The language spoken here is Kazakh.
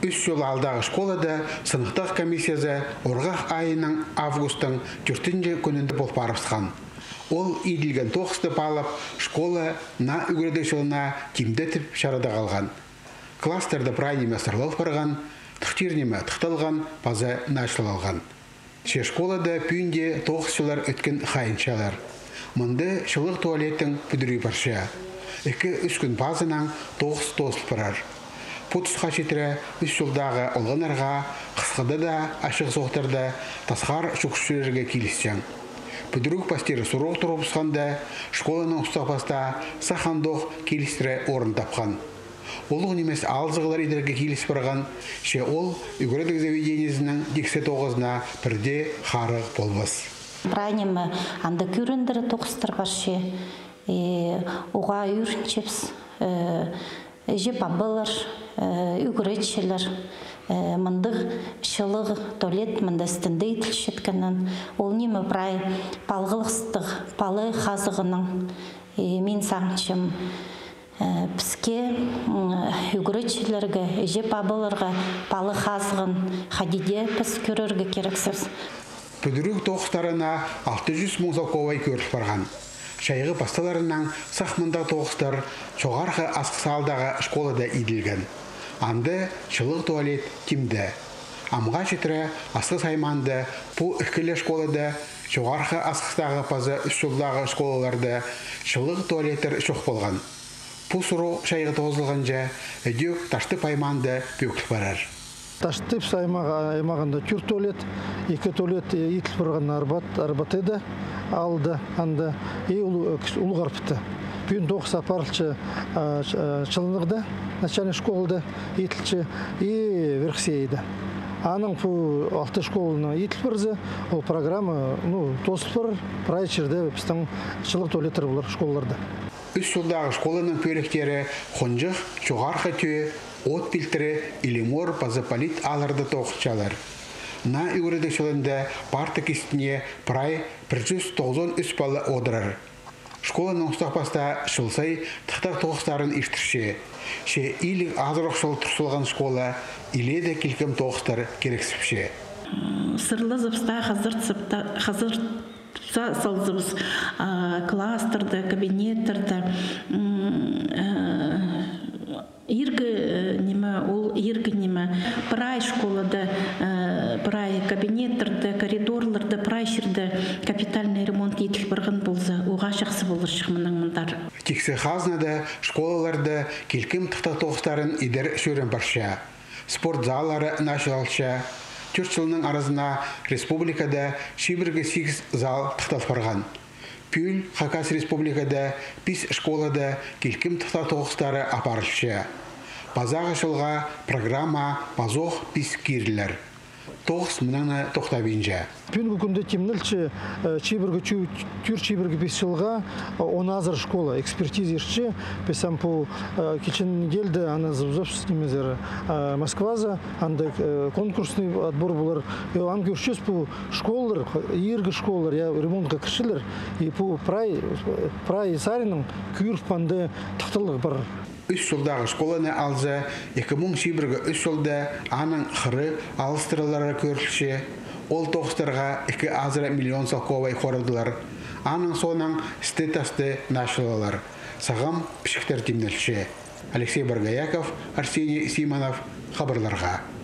3 жыл алдағы школада сыныптық комиссиясы орғақ айының августың 4 күнінде болып барысқан. Ол иділген тоқысты алып, школа на үгіреді жылына кемдетіп шарада қалған. Кластерді прайнеме сырлау барған, тұқтирнеме тұқталған, база нашылалған. Ше школада пүйінде 9 жылар өткен қайыншалар. Мұнды шылық туалеттің бүдірі барша. 2-3 күн базынан 9 тосыл барар. Пұтысқа жетірі 3 жылдағы олғанарға, қысқыда да, ашық соқтарда тасқар шүкшілерге келістен. Бүдірук пастері сұруқ тұрып ұсқанда, школаның ұстақпаста сақандоқ келістірі орын тапқан. Олық немес алзығылар едерге келіс барған, ше ол үгірідік заведениесінің 19-на бірде қарық болбас. Прайнемі анда көріндірі тоқыстыр барше, оға үйрінчепс, жеп абылыр, үгіретшілер, мындық шылық туалет мында стенде етілшеткенін, ол немі прай палғылықстық, палы қазығының, мен саңчым піске үгіретшілерге, жеп абылырға палы қазығын хадиде піс көрерге керексіз. Бүдірік тоқыстарына 600 мың залковай көріп барған. Шайғы басталарынан сақмында тоқыстар жоғарғы асқысалдағы школада иділген. Анды шылық туалет тимді. Амға жетірі асқыс айманды бұл үкілі школада жоғарғы асқыстағы пазы 3 жылдағы школаларды шылық туалеттер шоқ болған. Бұл сұру шайғы тоғызылғанша өдек ташты пайманды бөкіл барар. Таштып аймағында түр туалет, 2 туалет етіл бұрған арбат еді, алды, анда, ұлы ғарпыты. Бүйін 9 апарылчы чылынығды, начальный школды етілчі, верхсе еді. Аның бұл 6 школына етіл бірзі, ол программа тосып бір, прайчерді біздің шылық туалеттер болар школаларды. 3 жылдағы школаның пөліктері қонжық, жоғарғы түйе, от пилтері, илимор, пазаполит аларды тоқытшалар. На үгіреді шылында парты кестіне прай 193 балы одырар. Школаның ұстақпаста шылсай тұқтақ тоқыстарын іштірше. Ше илік азырақ шыл тұрсылған школа иледі келкім тоқыстар керексіпше. Сырлы зыпста қазыр салзыбыз кластерді, кабинеттерді, иргі неме, прай школады, прай кабинеттерді, коридорларды, прайшерді капитальный ремонт етіл бірғын болзы, оға жақсы болыр шығымының мұндар. Тексі қазнады школаларды келкім тұқта тоқыстарын идер шөрен барша. Спорт залары нашылалша. 4 жылының арасына республикада шибіргі 8 зал тұқтал барған. Пүл Хакас республикада 5 школада келкім тұқта тоқыстары апарылшы. Базағы жылға программа базоқ 5 керілер. 9 мұнаны тоқтабейінжа. Бүгінгі күнде темнілші түр чибіргі 5 жылға 10 азыр школа экспертизерші. Песам по кечен келді, ана зұбзапсыз немезері Москваза, анда конкурсный отбор болар. Ан көршес по школалар, ергі школалар, ремонтқа кішілер. И по прай сарының күйіріп панды тұқтылығы бар. 3 жылдағы школаны алза, 2001-3 жылда аның қыры алыстырылары көрілші. Ол тоқыстарға 2 азыра миллион салковай қорыдылар. Аның соның стетасты нашылалар. Сағам пішіктер темнелші. Алексей Баргаяков, Арсений Симонов, хабарларға.